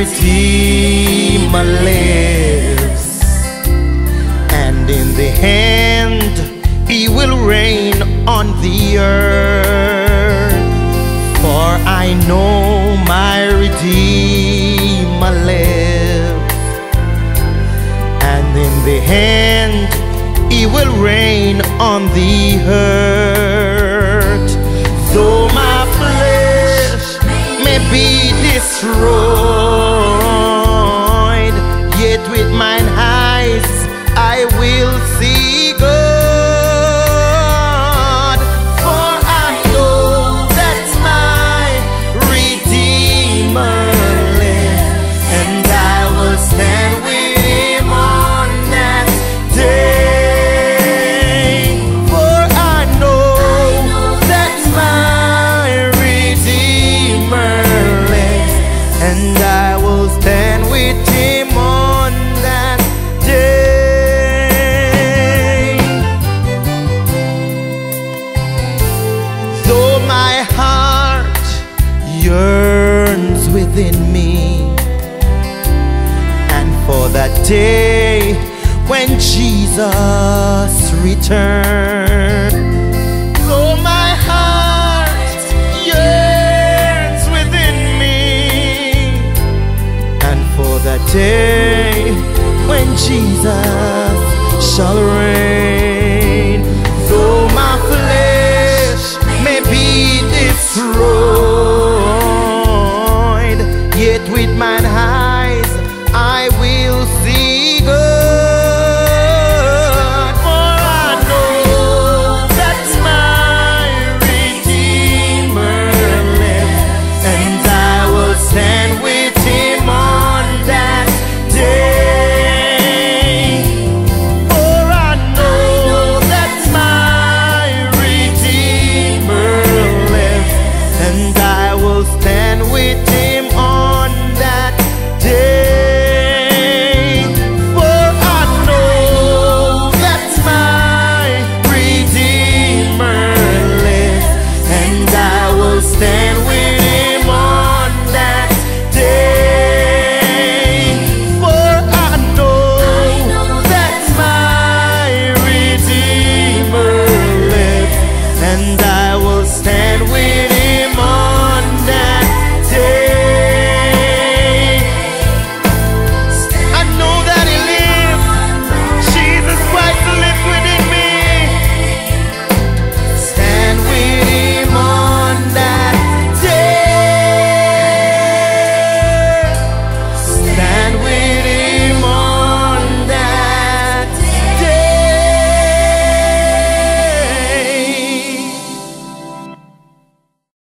Redeemer lives, and in the end He will reign on the earth. For I know my Redeemer lives, and in the end He will reign on the earth. Though my flesh may be destroyed, yet with mine eyes I will see God. For I know that my Redeemer lives, and I will stand with Him on that day. For I know that my Redeemer lives, and I will stand with Him on that day. Though my heart yearns within me, and for that day when Jesus returns. Though my heart yearns within me, and for that day when Jesus shall reign.